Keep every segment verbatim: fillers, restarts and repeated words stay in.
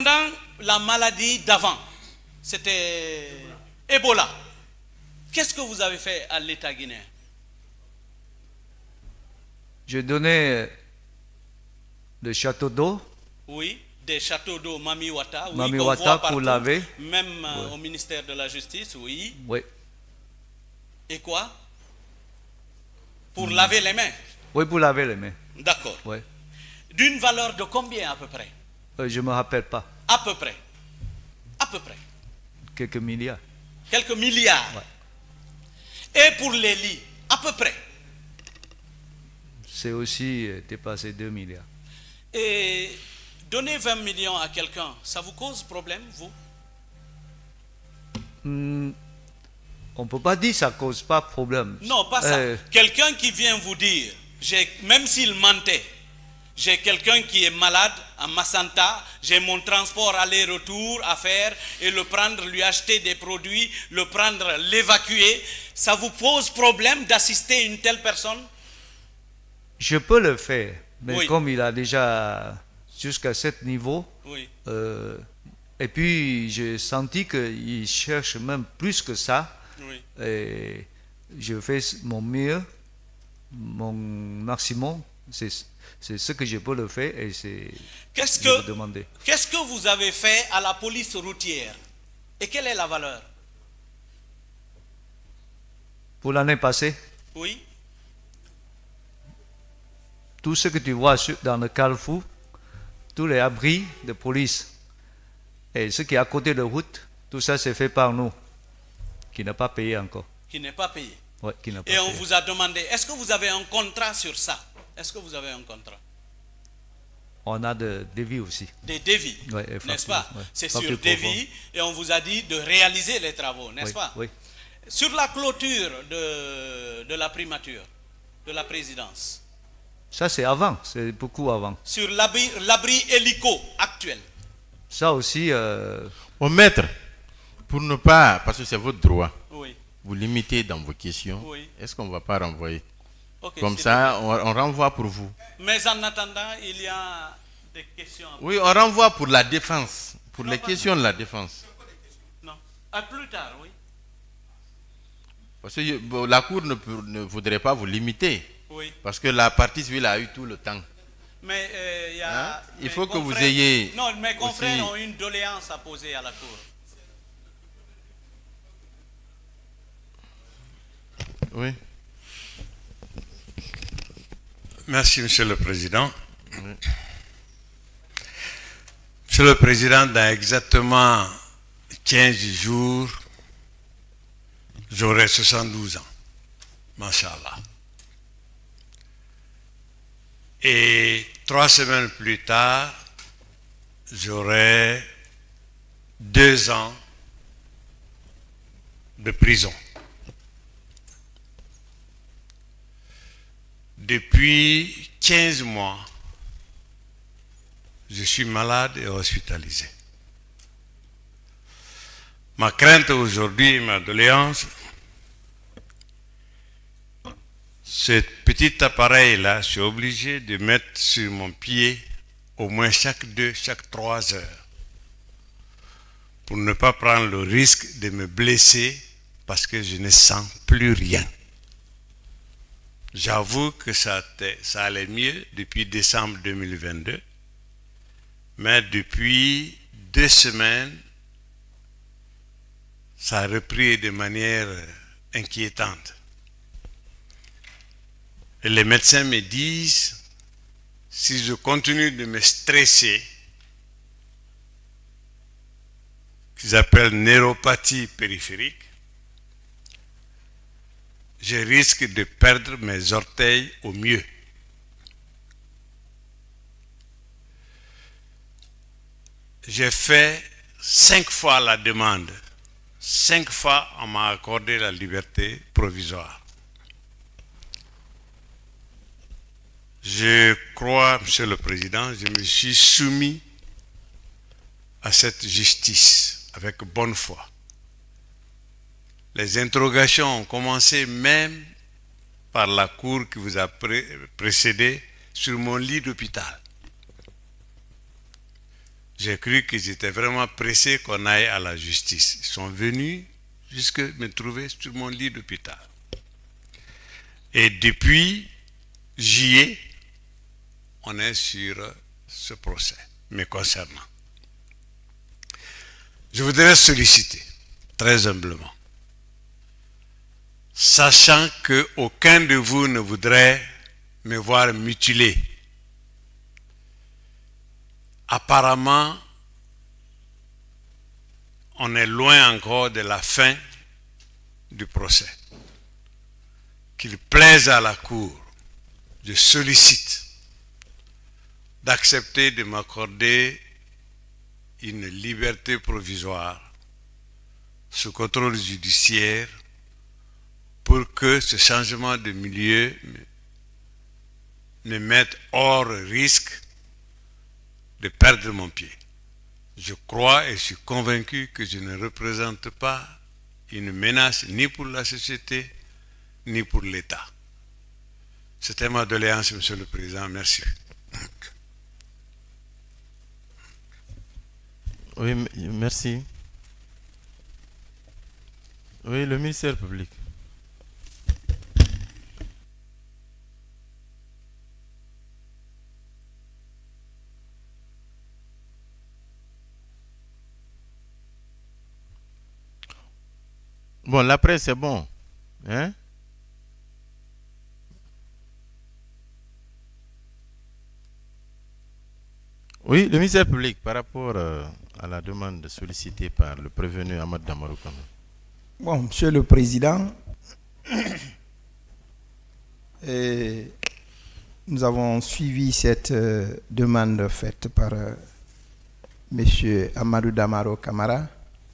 Dans la maladie d'avant, c'était Ebola. Qu'est-ce que vous avez fait à l'État guinéen? J'ai donné le château d'eau. Oui, des châteaux d'eau Mamiwata, oui, Mami qu'on Wata voit pour partout, laver. même euh, Ouais. au ministère de la Justice, oui. Oui. Et quoi? Pour mmh. laver les mains? Oui, pour laver les mains. D'accord. Oui. D'une valeur de combien à peu près? Euh, je ne me rappelle pas. À peu près. À peu près. Quelques milliards. Quelques milliards. Ouais. Et pour les lits, à peu près. C'est aussi euh, dépassé deux milliards. Et donner vingt millions à quelqu'un, ça vous cause problème, vous? Hmm, on ne peut pas dire que ça ne cause pas de problème. Non, pas Euh, ça. Quelqu'un qui vient vous dire, même s'il mentait, j'ai quelqu'un qui est malade à Massanta, j'ai mon transport aller-retour à faire et le prendre, lui acheter des produits, le prendre, l'évacuer. Ça vous pose problème d'assister une telle personne? Je peux le faire, mais Oui. comme il a déjà jusqu'à ce niveau, Oui. euh, et puis j'ai senti qu'il cherche même plus que ça, Oui. et je fais mon mieux, mon maximum, c'est ce que je peux le faire et c'est Qu'est-ce je vais que, demander. qu'est-ce que vous avez fait à la police routière? Et quelle est la valeur? Pour l'année passée, Oui. tout ce que tu vois sur- dans le Carrefour, tous les abris de police et ce qui est à côté de route, tout ça c'est fait par nous, qui n'a pas payé encore. Qui n'est pas payé. Ouais, qui n'a pas Et on payé. vous a demandé, est-ce que vous avez un contrat sur ça? Est-ce que vous avez un contrat? On a des devis aussi. Des devis, Ouais, et n'est-ce facture, pas? ouais. C'est Facture sur conforme. devis et on vous a dit de réaliser les travaux, n'est-ce Oui, pas? oui. Sur la clôture de, de la primature, de la présidence, Ça c'est avant, c'est beaucoup avant. sur l'abri l'abri hélico actuel, Ça aussi, euh, Au maître, pour ne pas, parce que c'est votre droit, oui. vous limitez dans vos questions, Oui. est-ce qu'on ne va pas renvoyer? Ok, Comme c'est ça, on, on renvoie pour vous. bien. Mais en attendant, il y a des questions. à Oui, on renvoie pour la défense, pour Non, les pas- questions de la défense. Non. À plus tard, oui. Parce que bon, la Cour ne, peut- ne voudrait pas vous limiter, Oui. parce que la partie civile a eu tout le temps. Mais euh, il y a. Hein? Il mes faut que vous confrères- ayez Non, mes confrères aussi- ont une doléance à poser à la Cour. Oui. Merci, Monsieur le Président. Monsieur le Président, dans exactement quinze jours, j'aurai soixante-douze ans. Masha'Allah. Et trois semaines plus tard, j'aurai deux ans de prison. Depuis quinze mois, je suis malade et hospitalisé. Ma crainte aujourd'hui, ma doléance, ce petit appareil-là, je suis obligé de mettre sur mon pied au moins chaque deux, chaque trois heures, pour ne pas prendre le risque de me blesser parce que je ne sens plus rien. J'avoue que ça, ça allait mieux depuis décembre deux mille vingt-deux, mais depuis deux semaines, ça a repris de manière inquiétante. Et les médecins me disent, si je continue de me stresser, qu'ils appellent neuropathie périphérique, je risque de perdre mes orteils au mieux. J'ai fait cinq fois la demande. Cinq fois, on m'a accordé la liberté provisoire. Je crois, Monsieur le Président, je me suis soumis à cette justice avec bonne foi. Les interrogations ont commencé même par la cour qui vous a pré précédé sur mon lit d'hôpital. J'ai cru qu'ils étaient vraiment pressés qu'on aille à la justice. Ils sont venus jusque me trouver sur mon lit d'hôpital. Et depuis juillet, on est sur ce procès me concernant. Je voudrais solliciter, très humblement, sachant qu'aucun de vous ne voudrait me voir mutilé. Apparemment, on est loin encore de la fin du procès. Qu'il plaise à la Cour, je sollicite d'accepter de m'accorder une liberté provisoire sous contrôle judiciaire pour que ce changement de milieu me mette hors risque de perdre mon pied. Je crois et je suis convaincu que je ne représente pas une menace ni pour la société ni pour l'État. C'était ma doléance, Monsieur le Président. Merci. Oui, merci. Oui, le ministère public. Bon, la presse, c'est bon. Hein? Oui, le ministère public, par rapport euh, à la demande sollicitée par le prévenu Ahmad Damarou Kamara. Bon, Monsieur le Président, et nous avons suivi cette euh, demande faite par euh, Monsieur Amadou Damarou Kamara,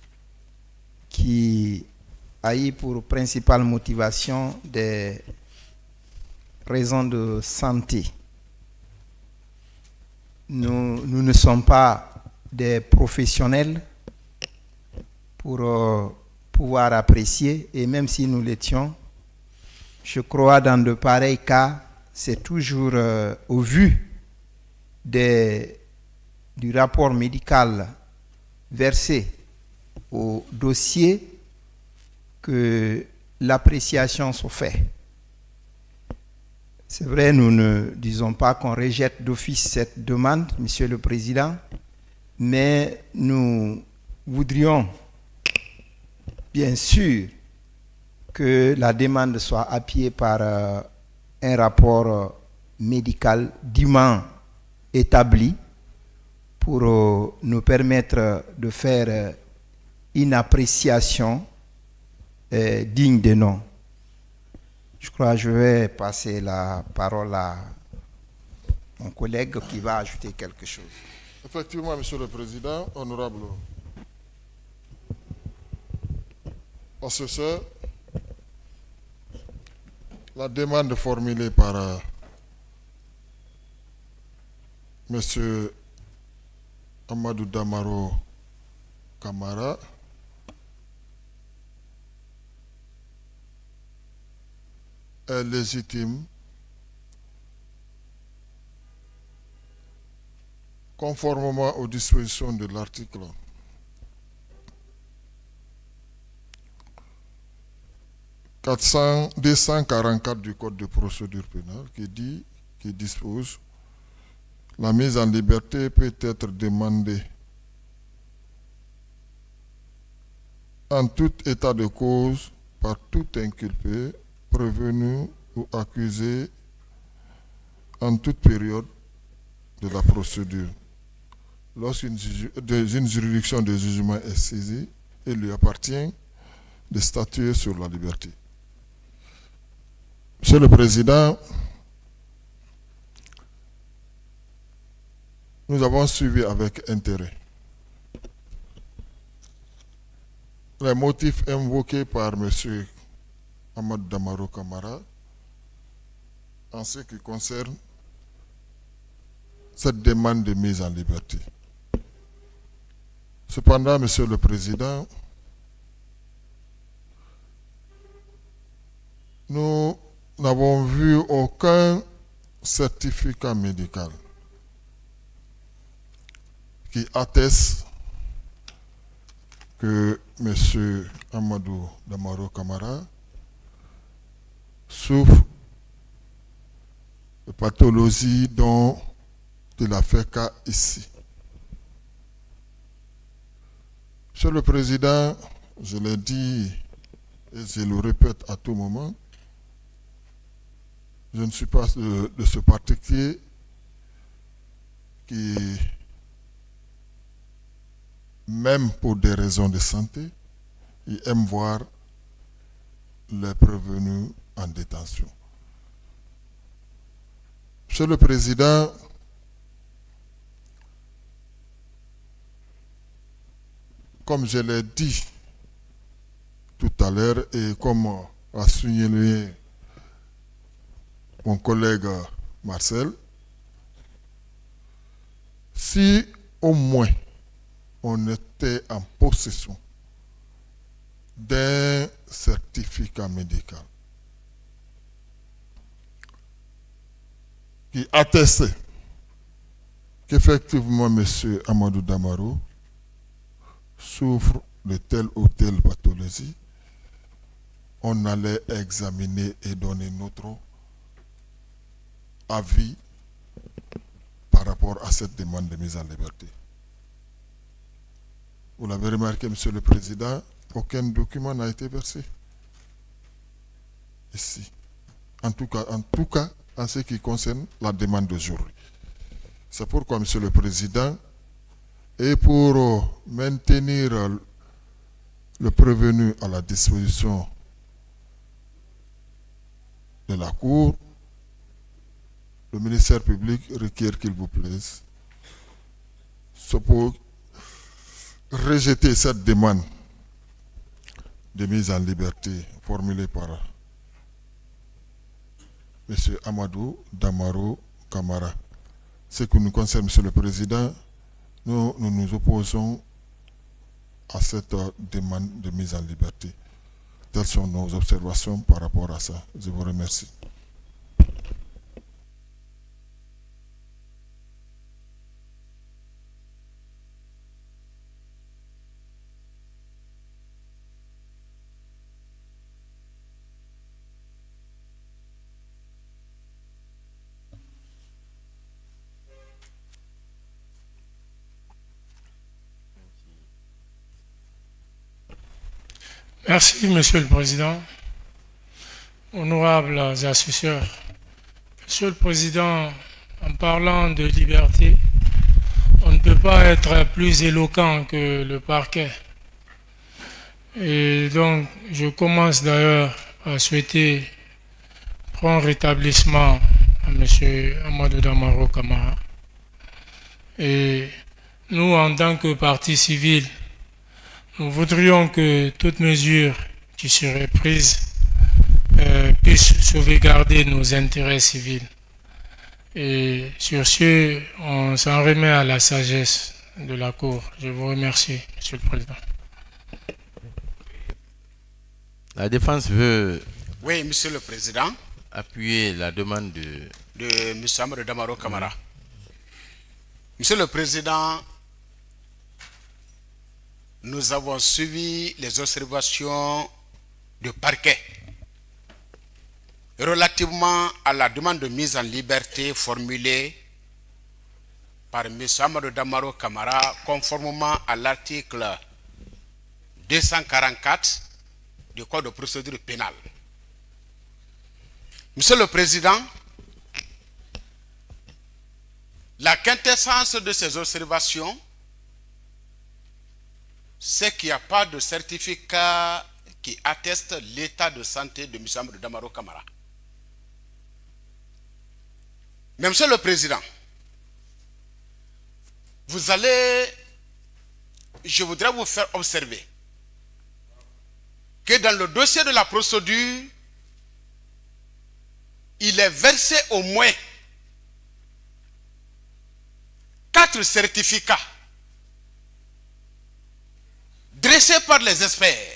qui a eu pour principale motivation des raisons de santé. Nous, nous ne sommes pas des professionnels pour euh, pouvoir apprécier, et même si nous l'étions, je crois dans de pareils cas, c'est toujours euh, au vu des, du rapport médical versé au dossier que l'appréciation se fait. C'est vrai, nous ne disons pas qu'on rejette d'office cette demande, Monsieur le Président, mais nous voudrions bien sûr que la demande soit appuyée par euh, un rapport euh, médical dûment établi pour euh, nous permettre de faire euh, une appréciation euh, digne de nom. Je crois que je vais passer la parole à mon collègue qui va ajouter quelque chose. Effectivement, Monsieur le Président, honorable assesseur, la demande formulée par euh, Monsieur Amadou Damarou Kamara est légitime, conformément aux dispositions de l'article deux cent quarante-quatre du Code de procédure pénale qui dit, qui dispose, la mise en liberté peut être demandée en tout état de cause par tout inculpé, prévenu ou accusé en toute période de la procédure. Lorsqu'une une juridiction de jugement est saisie, il lui appartient de statuer sur la liberté. Monsieur le Président, nous avons suivi avec intérêt les motifs invoqués par M. Ahmad Damarou Kamara en ce qui concerne cette demande de mise en liberté. Cependant, Monsieur le Président, nous n'avons vu aucun certificat médical qui atteste que M. Amadou Damaro Camara souffre de pathologie dont il a fait cas ici. Monsieur le Président, je l'ai dit et je le répète à tout moment, je ne suis pas de, de ce particulier qui, même pour des raisons de santé, il aime voir les prévenus en détention. Monsieur le Président, comme je l'ai dit tout à l'heure et comme a souligné mon collègue Marcel, si au moins on était en possession d'un certificat médical qui attestait qu'effectivement M. Amadou Damaro souffre de telle ou telle pathologie, on allait examiner et donner notre avis par rapport à cette demande de mise en liberté. Vous l'avez remarqué, Monsieur le Président, aucun document n'a été versé ici. En tout cas, en tout cas, en ce qui concerne la demande d'aujourd'hui. C'est pourquoi, Monsieur le Président, et pour maintenir le prévenu à la disposition de la Cour, le ministère public requiert qu'il vous plaise, c'est pour rejeter cette demande de mise en liberté formulée par M. Amadou Damaro Camara. Ce qui nous concerne, Monsieur le Président, nous, nous nous opposons à cette demande de mise en liberté. Telles sont nos observations par rapport à ça. Je vous remercie. Merci, Monsieur le Président. Honorables assesseurs, Monsieur le Président, en parlant de liberté, on ne peut pas être plus éloquent que le parquet. Et donc, je commence d'ailleurs à souhaiter prompt rétablissement à M. Amadou Damaro Camara. Et nous, en tant que partie civile, nous voudrions que toute mesure qui serait prise euh, puisse sauvegarder nos intérêts civils. Et sur ce, on s'en remet à la sagesse de la Cour. Je vous remercie, Monsieur le Président. La défense veut... Oui, Monsieur le Président. Appuyer la demande de... De M. Amadou Damaro Camara. Mmh. Monsieur le Président, nous avons suivi les observations du parquet relativement à la demande de mise en liberté formulée par M. Amadou Damaro Camara conformément à l'article deux cent quarante-quatre du Code de procédure pénale. Monsieur le Président, la quintessence de ces observations, c'est qu'il n'y a pas de certificat qui atteste l'état de santé de M. Amadou Damaro Camara. Mais Monsieur le Président, vous allez, je voudrais vous faire observer que dans le dossier de la procédure, il est versé au moins quatre certificats dressés par les experts.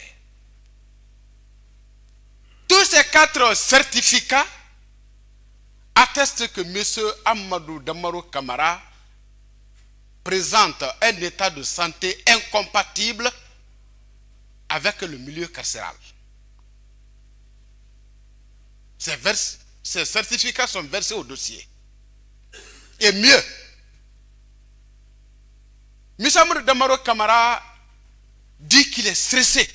Tous ces quatre certificats attestent que M. Amadou Damaro Camara présente un état de santé incompatible avec le milieu carcéral. Ces, vers, ces certificats sont versés au dossier. Et mieux, M. Amadou Damaro Camara dit qu'il est stressé.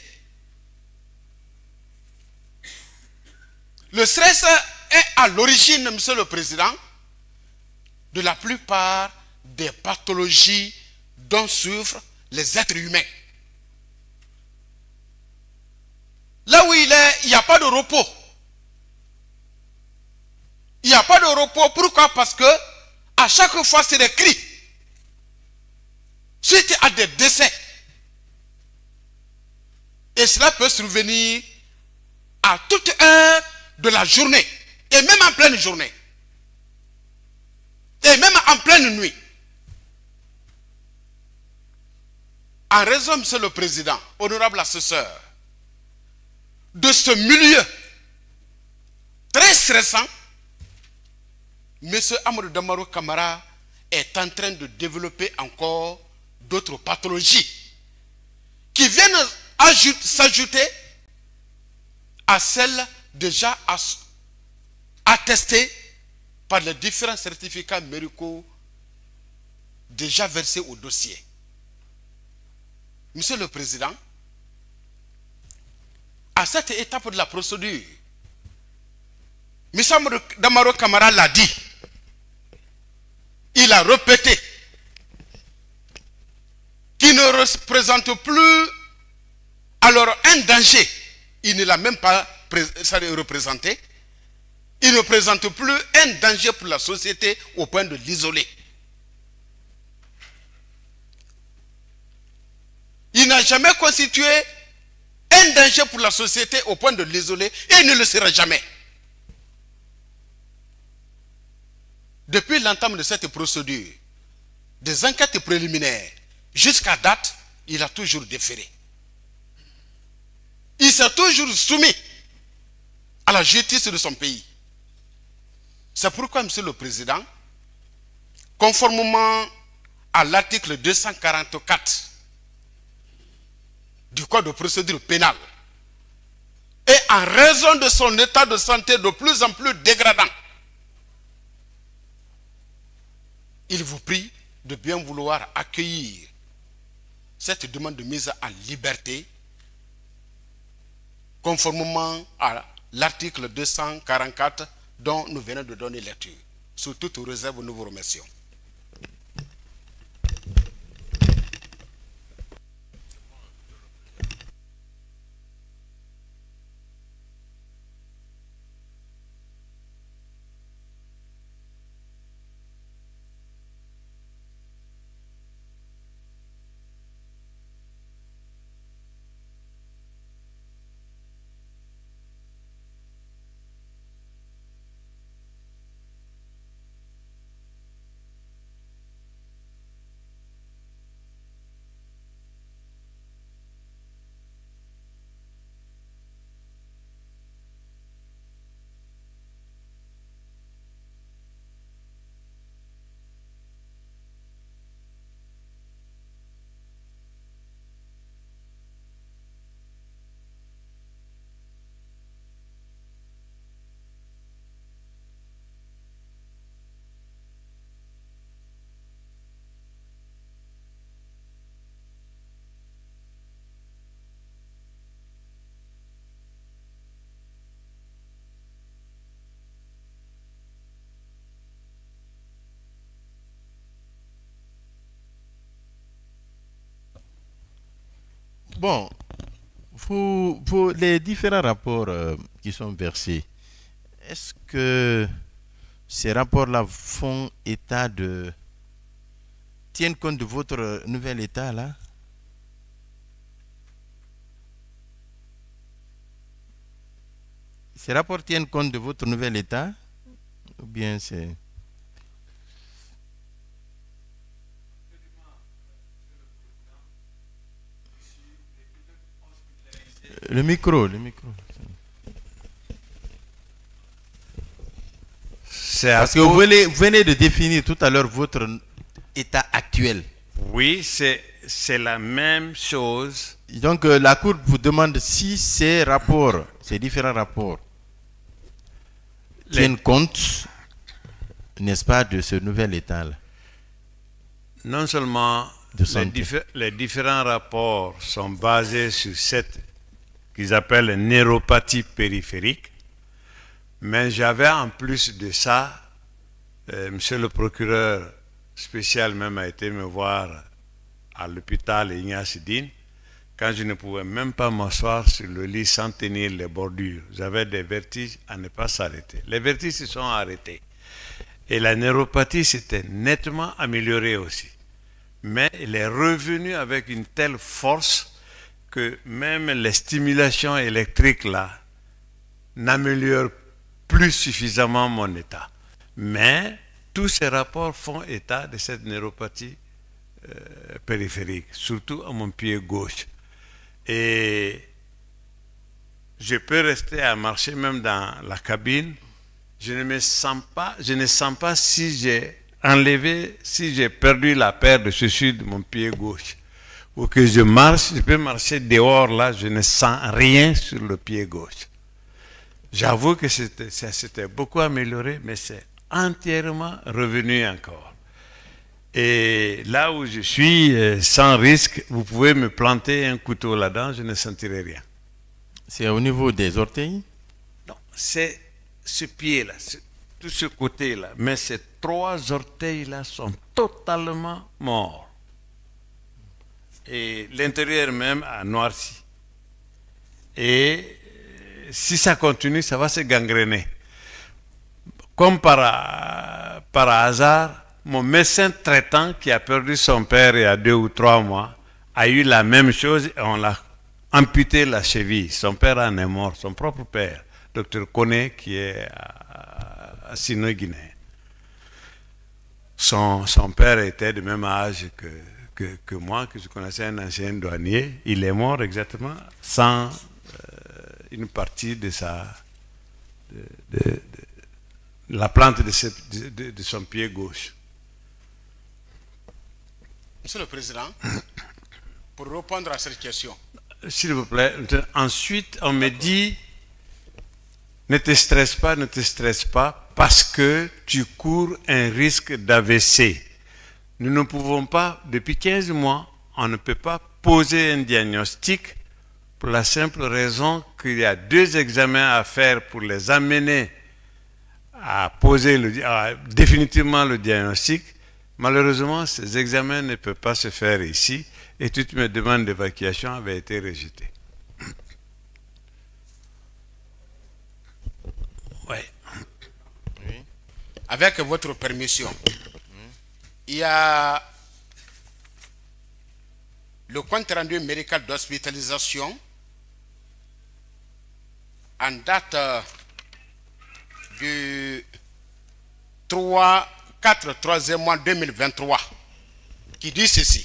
Le stress est à l'origine, Monsieur le Président, de la plupart des pathologies dont souffrent les êtres humains. Là où il est, il n'y a pas de repos. Il n'y a pas de repos. Pourquoi? Parce que à chaque fois, c'est des cris. Suite à des décès. Et cela peut survenir à toute heure de la journée. Et même en pleine journée. Et même en pleine nuit. En raison, Monsieur le Président, honorable assesseur, de ce milieu très stressant, M. Amadou Damaro Camara est en train de développer encore d'autres pathologies qui viennent s'ajouter à celles déjà attestées par les différents certificats médicaux déjà versés au dossier. Monsieur le Président, à cette étape de la procédure, M. Damaro Camara l'a dit, il a répété qu'il ne représente plus alors un danger. Il ne l'a même pas représenté. Il ne présente plus un danger pour la société au point de l'isoler. Il n'a jamais constitué un danger pour la société au point de l'isoler et il ne le sera jamais. Depuis l'entame de cette procédure, des enquêtes préliminaires, jusqu'à date, il a toujours déféré. Il s'est toujours soumis à la justice de son pays. C'est pourquoi, Monsieur le Président, conformément à l'article deux cent quarante-quatre du Code de procédure pénale, et en raison de son état de santé de plus en plus dégradant, il vous prie de bien vouloir accueillir cette demande de mise en liberté conformément à l'article deux cent quarante-quatre dont nous venons de donner lecture. Sous toute réserve, nous vous remercions. Bon, pour, pour les différents rapports euh, qui sont versés, est-ce que ces rapports-là font état de... tiennent compte de votre nouvel état là? Ces rapports tiennent compte de votre nouvel état? Ou bien c'est... Le micro, le micro. Parce que vous venez, vous venez de définir tout à l'heure votre état actuel. Oui, c'est la même chose. Donc euh, la Cour vous demande si ces rapports, ces différents rapports, Les... tiennent compte, n'est-ce pas, de ce nouvel état-là. Non seulement les, diffé les différents rapports sont basés sur cette qu'ils appellent neuropathie périphérique, mais j'avais en plus de ça, euh, monsieur le procureur spécial même a été me voir à l'hôpital Ignace Dine, quand je ne pouvais même pas m'asseoir sur le lit sans tenir les bordures. J'avais des vertiges à ne pas s'arrêter. Les vertiges se sont arrêtés. Et la neuropathie s'était nettement améliorée aussi. Mais elle est revenue avec une telle force que même les stimulations électriques là n'améliorent plus suffisamment mon état. Mais tous ces rapports font état de cette neuropathie euh, périphérique, surtout à mon pied gauche. Et je peux rester à marcher même dans la cabine. Je ne me sens pas, je ne sens pas si j'ai enlevé, si j'ai perdu la paire de chaussures de mon pied gauche. Ou que je marche, je peux marcher dehors là, je ne sens rien sur le pied gauche. J'avoue que ça s'était beaucoup amélioré, mais c'est entièrement revenu encore. Et là où je suis, sans risque, vous pouvez me planter un couteau là-dedans, je ne sentirai rien. C'est au niveau des orteils? Non, c'est ce pied-là, tout ce côté-là. Mais ces trois orteils-là sont totalement morts. Et l'intérieur même a noirci. Et si ça continue, ça va se gangréner. Comme par, par hasard, mon médecin traitant qui a perdu son père il y a deux ou trois mois a eu la même chose et on l'a amputé la cheville. Son père en est mort, son propre père, docteur Kone, qui est à, à Sino-Guinée. Son, son père était de même âge que, que, que moi, que je connaissais un ancien douanier. Il est mort exactement sans euh, une partie de sa... de, de, de, la plante de, ce, de, de, de son pied gauche. Monsieur le Président, pour répondre à cette question. S'il vous plaît, ensuite on me dit, ne te stresse pas, ne te stresse pas, parce que tu cours un risque d'A V C. Nous ne pouvons pas, depuis quinze mois, on ne peut pas poser un diagnostic pour la simple raison qu'il y a deux examens à faire pour les amener à poser le, à, définitivement le diagnostic. Malheureusement, ces examens ne peuvent pas se faire ici et toutes mes demandes d'évacuation avaient été rejetées. Ouais. Oui. Avec votre permission, il y a le compte rendu médical d'hospitalisation en date du trois, quatre, troisième mois deux mille vingt-trois qui dit ceci.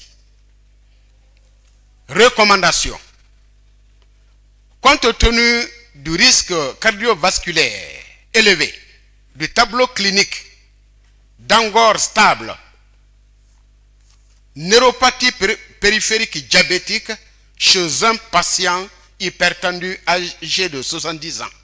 Recommandation. Compte tenu du risque cardiovasculaire élevé, du tableau clinique d'angor stable, neuropathie périphérique diabétique chez un patient hypertendu âgé de soixante-dix ans.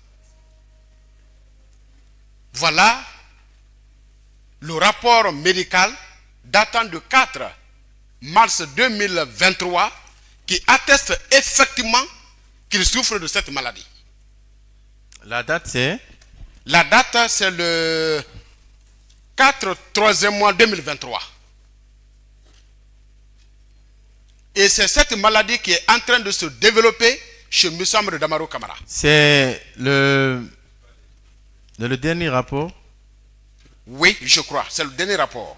Voilà le rapport médical datant du quatre mars deux mille vingt-trois qui atteste effectivement qu'il souffre de cette maladie. La date c'est? La date c'est le quatre troisième mois deux mille vingt-trois. Et c'est cette maladie qui est en train de se développer chez M. Amadou Damaro Camara. C'est le, le dernier rapport? Oui, je crois. C'est le dernier rapport.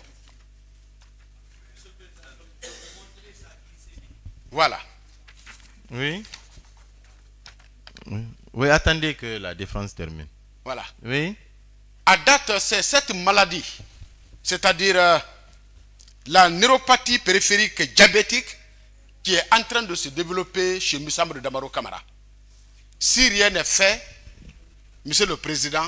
Voilà. Oui. Oui. Oui, attendez que la défense termine. Voilà. Oui. À date, c'est cette maladie, c'est-à-dire euh, la neuropathie périphérique diabétique, qui est en train de se développer chez M. Amadou Damaro Camara. Si rien n'est fait, Monsieur le Président,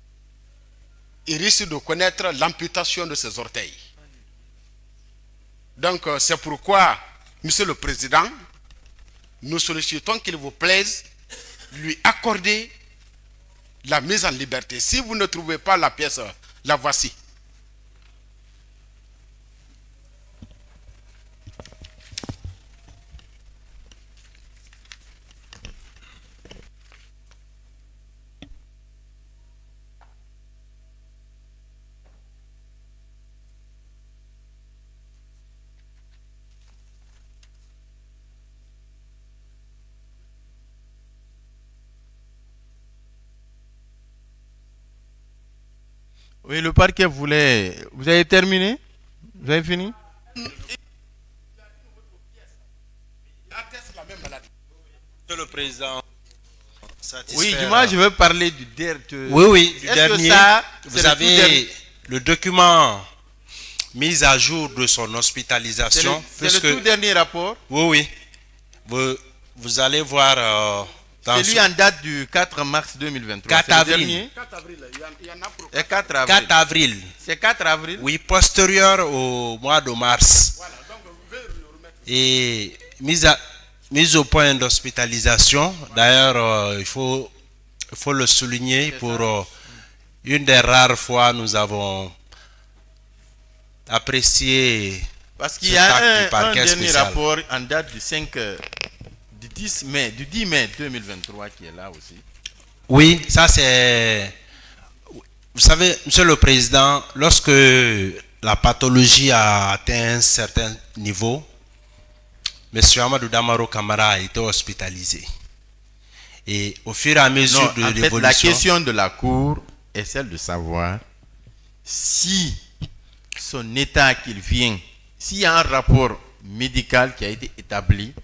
il risque de connaître l'amputation de ses orteils. Donc, euh, c'est pourquoi, Monsieur le Président, nous sollicitons qu'il vous plaise lui accorder la mise en liberté. Si vous ne trouvez pas la pièce, la voici. Oui, le parquet voulait... Vous avez terminé? Vous avez fini? Monsieur le Président, oui, moi je veux parler du dernier. Oui, oui, du dernier. Ça, vous avez le document mis à jour de son hospitalisation. C'est le, le tout dernier rapport? Oui, oui. Vous, vous allez voir... Euh, c'est lui en date du quatre mars deux mille vingt-trois. quatre avril. quatre avril. Il y en a quatre avril. quatre avril. C'est quatre avril. Oui, postérieur au mois de mars. Voilà, donc vous pouvez le remettre. Et mise, à, mise au point d'hospitalisation. D'ailleurs, euh, il, faut, il faut le souligner. Pour euh, une des rares fois, nous avons apprécié. Parce qu'il y a un, un dernier spécial. Rapport en date du cinq. Du dix mai, du dix mai deux mille vingt-trois qui est là aussi. Oui, ça c'est... Vous savez, Monsieur le Président, lorsque la pathologie a atteint un certain niveau, Monsieur Amadou Damaro Camara a été hospitalisé. Et au fur et à mesure non, de l'évolution... La question de la Cour est celle de savoir si son état qu'il vient, s'il y a un rapport médical qui a été établi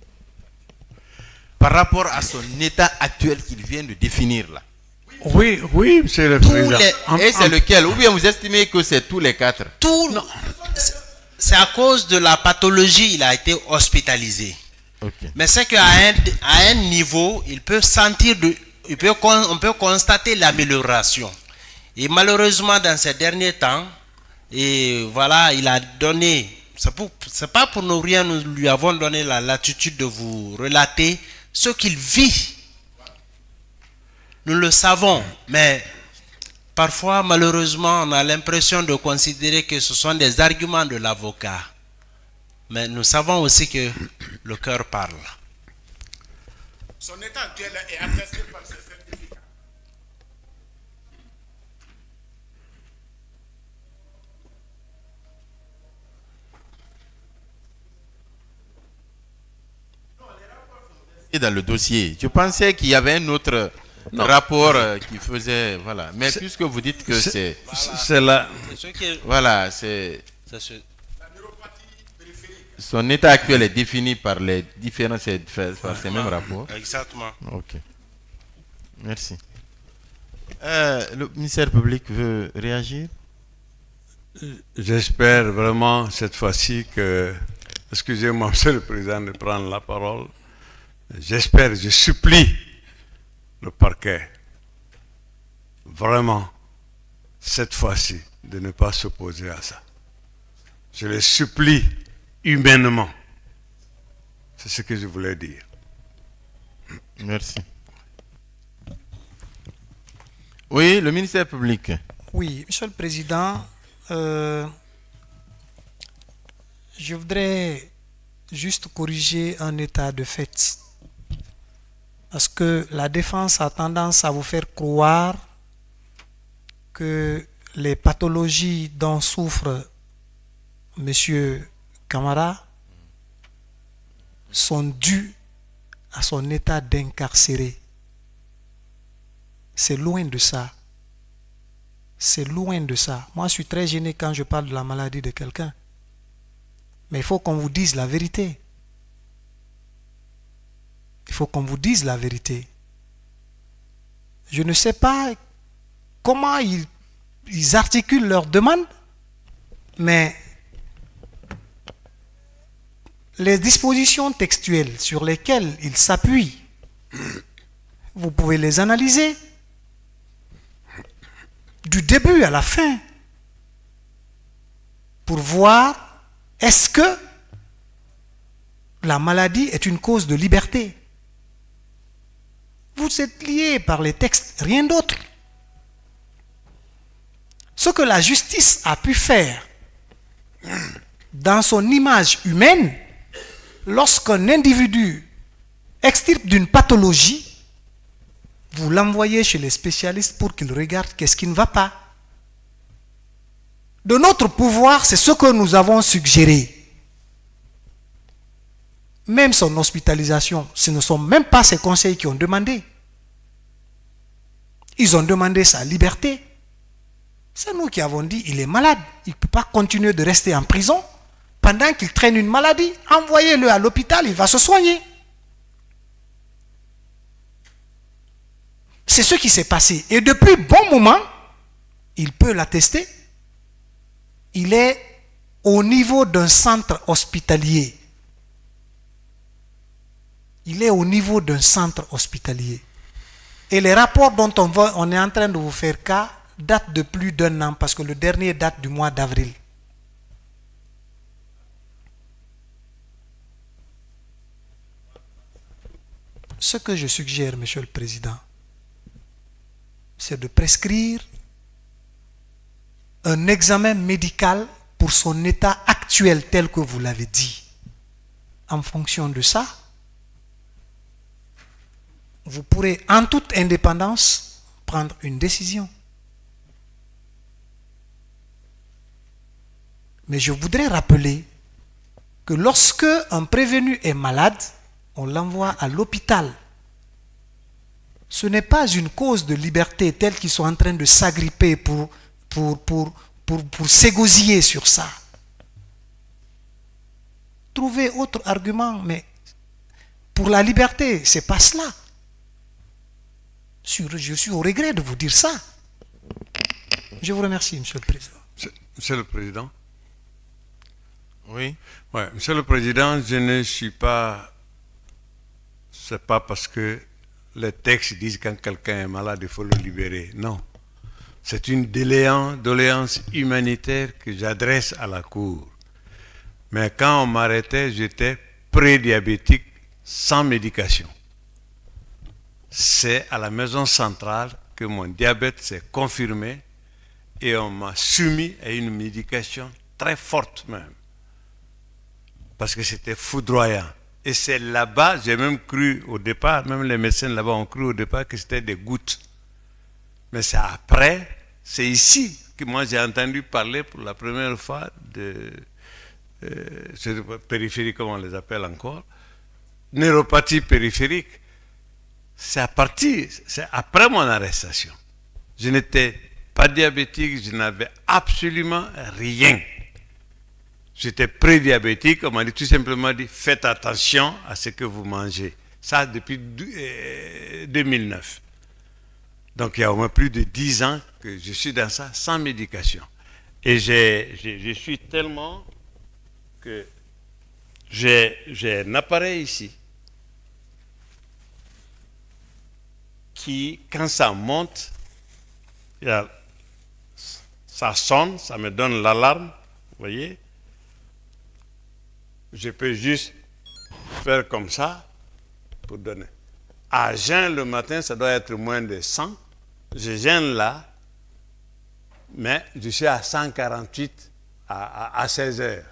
par rapport à son état actuel qu'il vient de définir là. Oui, oui, monsieur le Président. Les... Et c'est lequel? Ou bien vous estimez que c'est tous les quatre? Tout. C'est à cause de la pathologie il a été hospitalisé. Okay. Mais c'est qu'à un, à un niveau, il peut sentir, de, il peut, on peut constater l'amélioration. Et malheureusement, dans ces derniers temps, et voilà, il a donné, c'est pas pour nous rien, nous lui avons donné la latitude de vous relater ce qu'il vit. Nous le savons, mais parfois, malheureusement, on a l'impression de considérer que ce sont des arguments de l'avocat. Mais nous savons aussi que le cœur parle. Son état actuel est attesté par ses certificats. Dans le dossier, je pensais qu'il y avait un autre non. rapport euh, qui faisait, voilà. Mais puisque vous dites que c'est, c'est là, voilà, c'est son état actuel est défini par les différents, par ces mêmes rapports. Exactement. Ok. Merci. Euh, le ministère public veut réagir? J'espère vraiment cette fois-ci que, excusez-moi, Monsieur le Président, de prendre la parole. J'espère, je supplie le parquet, vraiment, cette fois-ci, de ne pas s'opposer à ça. Je le supplie humainement. C'est ce que je voulais dire. Merci. Oui, le ministère public. Oui, Monsieur le Président, euh, je voudrais juste corriger un état de fait. Parce que la défense a tendance à vous faire croire que les pathologies dont souffre M. Camara sont dues à son état d'incarcéré. C'est loin de ça. C'est loin de ça. Moi, je suis très gêné quand je parle de la maladie de quelqu'un. Mais il faut qu'on vous dise la vérité. Il faut qu'on vous dise la vérité. Je ne sais pas comment ils, ils articulent leurs demandes, mais les dispositions textuelles sur lesquelles ils s'appuient, vous pouvez les analyser du début à la fin pour voir est-ce que la maladie est une cause de liberté? Vous êtes liés par les textes, rien d'autre. Ce que la justice a pu faire dans son image humaine, lorsqu'un individu extirpe d'une pathologie, vous l'envoyez chez les spécialistes pour qu'ils regardent qu'est-ce qui ne va pas. De notre pouvoir, c'est ce que nous avons suggéré. Même son hospitalisation, ce ne sont même pas ses conseils qui ont demandé. Ils ont demandé sa liberté. C'est nous qui avons dit il est malade. Il ne peut pas continuer de rester en prison pendant qu'il traîne une maladie. Envoyez-le à l'hôpital, il va se soigner. C'est ce qui s'est passé. Et depuis bon moment, il peut l'attester, il est au niveau d'un centre hospitalier. Il est au niveau d'un centre hospitalier. Et les rapports dont on, va, on est en train de vous faire cas datent de plus d'un an, parce que le dernier date du mois d'avril. Ce que je suggère, Monsieur le Président, c'est de prescrire un examen médical pour son état actuel tel que vous l'avez dit. En fonction de ça, vous pourrez en toute indépendance prendre une décision. Mais je voudrais rappeler que lorsque un prévenu est malade, on l'envoie à l'hôpital. Ce n'est pas une cause de liberté telle qu'ils sont en train de s'agripper pour, pour, pour, pour, pour s'égosiller sur ça. Trouvez autre argument, mais pour la liberté, ce n'est pas cela. Je suis au regret de vous dire ça. Je vous remercie, Monsieur le Président. Monsieur le Président. Oui. Ouais, Monsieur le Président, je ne suis pas... C'est pas parce que les textes disent que quand quelqu'un est malade, il faut le libérer. Non. C'est une doléance humanitaire que j'adresse à la Cour. Mais quand on m'arrêtait, j'étais prédiabétique sans médication. C'est à la maison centrale que mon diabète s'est confirmé et on m'a soumis à une médication très forte même. Parce que c'était foudroyant. Et c'est là-bas, j'ai même cru au départ, même les médecins là-bas ont cru au départ que c'était des gouttes. Mais c'est après, c'est ici que moi j'ai entendu parler pour la première fois de euh, périphérique, comme on les appelle encore, neuropathie périphérique. C'est à partir, c'est après mon arrestation. Je n'étais pas diabétique, je n'avais absolument rien. J'étais prédiabétique, on m'a dit tout simplement dit, faites attention à ce que vous mangez. Ça depuis deux mille neuf. Donc il y a au moins plus de dix ans que je suis dans ça sans médication. Et j'ai, j'ai, je suis tellement que j'ai, j'ai un appareil ici qui, quand ça monte, il y a, ça sonne, ça me donne l'alarme, vous voyez. Je peux juste faire comme ça pour donner. À jeun le matin, ça doit être moins de cent. Je jeûne là, mais je suis à cent quarante-huit à, à, à seize heures.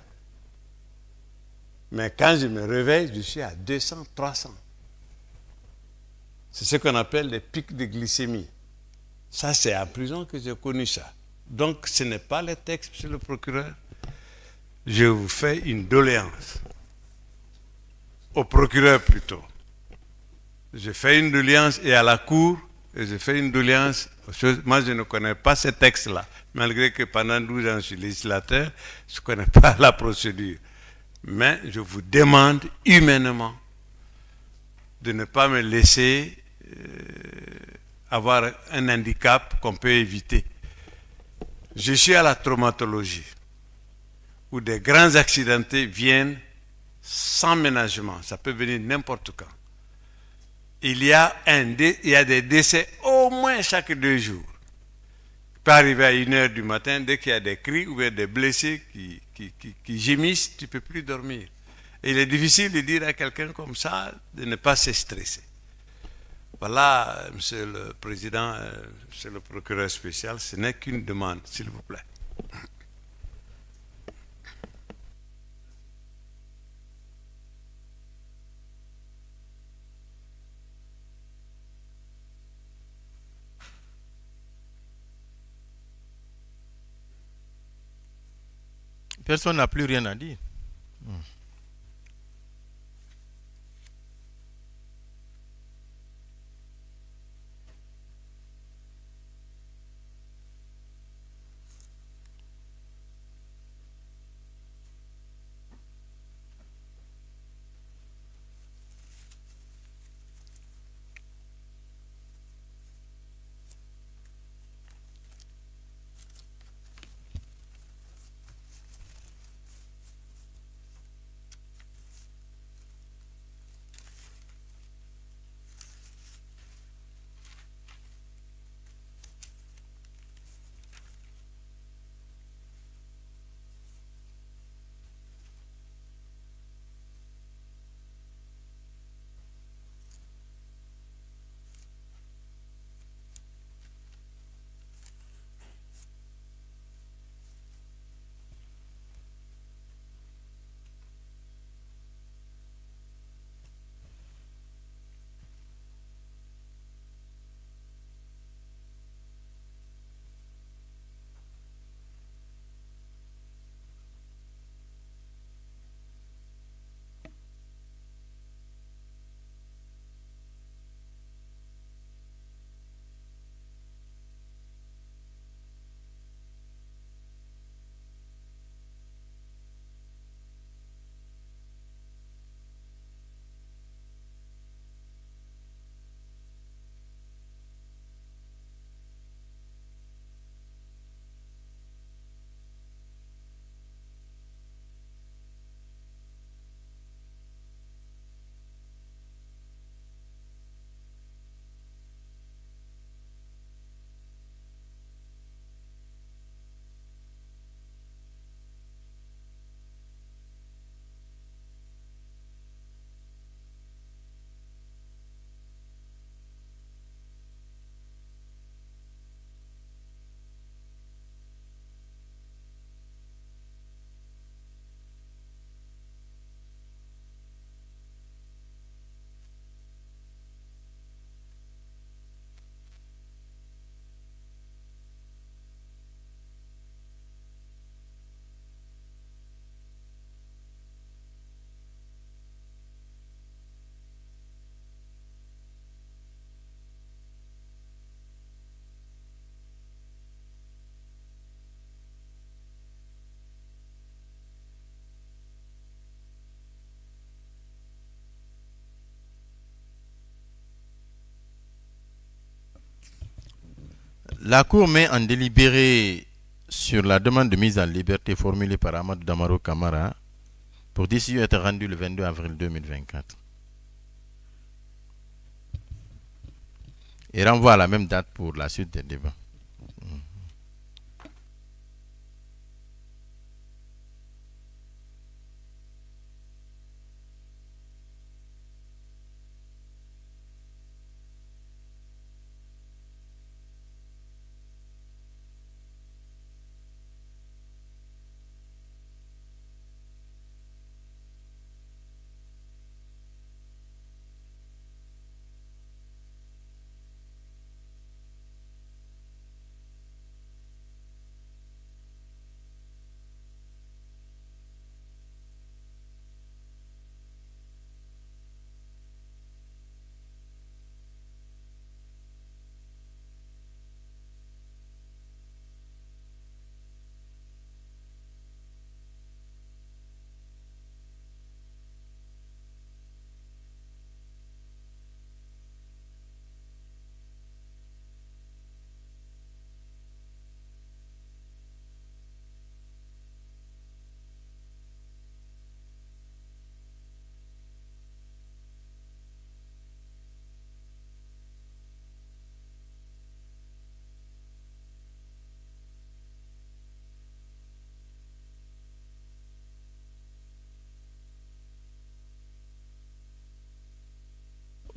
Mais quand je me réveille, je suis à deux cents, trois cents. C'est ce qu'on appelle les pics de glycémie. Ça, c'est en prison que j'ai connu ça. Donc, ce n'est pas les textes, monsieur le procureur. Je vous fais une doléance. Au procureur plutôt. Je fais une doléance et à la cour, et je fais une doléance. Moi, je ne connais pas ces textes-là. Malgré que pendant douze ans, je suis législateur, je ne connais pas la procédure. Mais je vous demande humainement de ne pas me laisser euh, avoir un handicap qu'on peut éviter. Je suis à la traumatologie, où des grands accidentés viennent sans ménagement. Ça peut venir n'importe quand. Il y a, un dé, il y a des décès au moins chaque deux jours. peut arriver à une heure du matin, dès qu'il y a des cris ou bien des blessés qui, qui, qui, qui gémissent, tu ne peux plus dormir. Et il est difficile de dire à quelqu'un comme ça de ne pas se stresser. Voilà, Monsieur le Président, euh, Monsieur le procureur spécial, ce n'est qu'une demande, s'il vous plaît. Personne n'a plus rien à dire. Hmm. La Cour met en délibéré sur la demande de mise en liberté formulée par Amadou Damaro Camara pour décision être rendue le vingt-deux avril deux mille vingt-quatre. Et renvoie à la même date pour la suite des débats.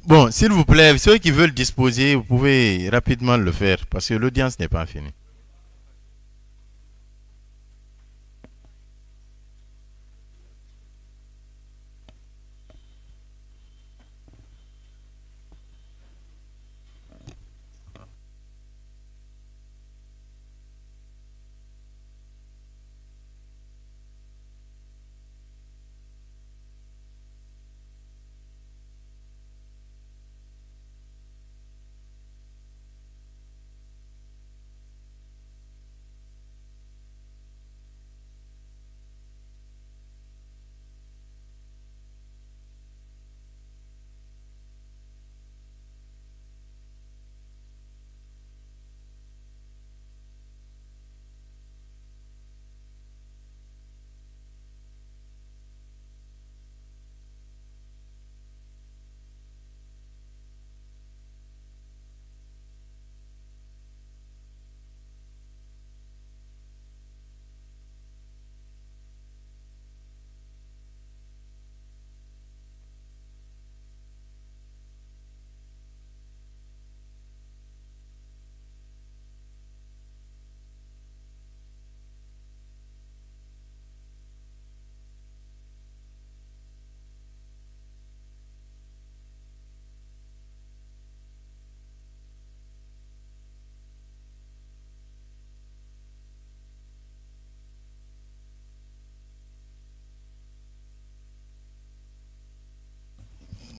Bon, s'il vous plaît, ceux qui veulent disposer, vous pouvez rapidement le faire parce que l'audience n'est pas finie.